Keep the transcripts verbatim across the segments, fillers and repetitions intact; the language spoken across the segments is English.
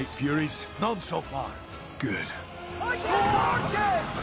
Night Furies? None so far. Good. Ice torches!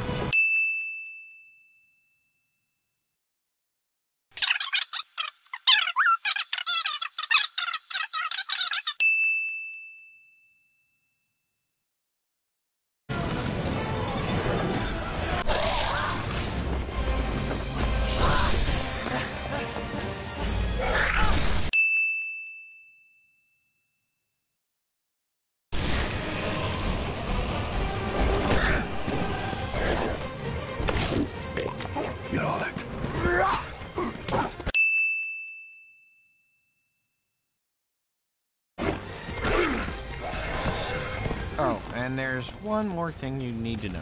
Oh, and there's one more thing you need to know.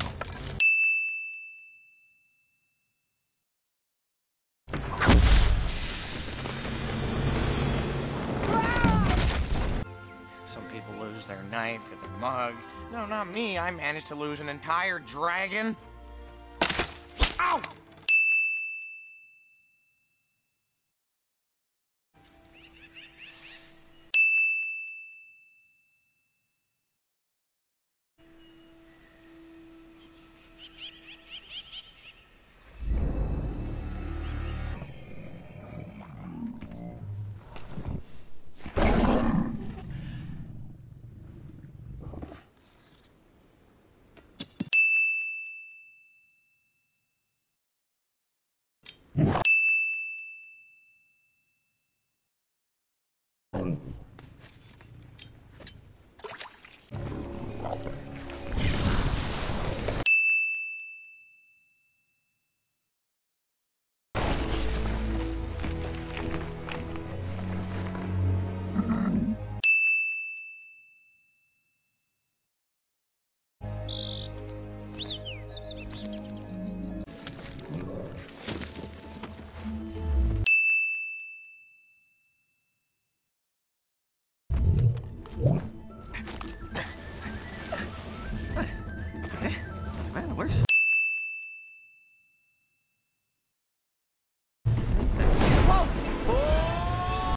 Some people lose their knife or their mug. No, not me. I managed to lose an entire dragon. Ow! Man, it works. Whoa! Oh!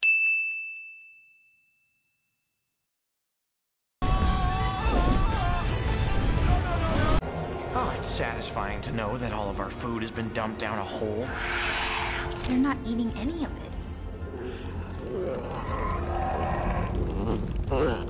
Oh, it's satisfying to know that all of our food has been dumped down a hole. They're not eating any of it.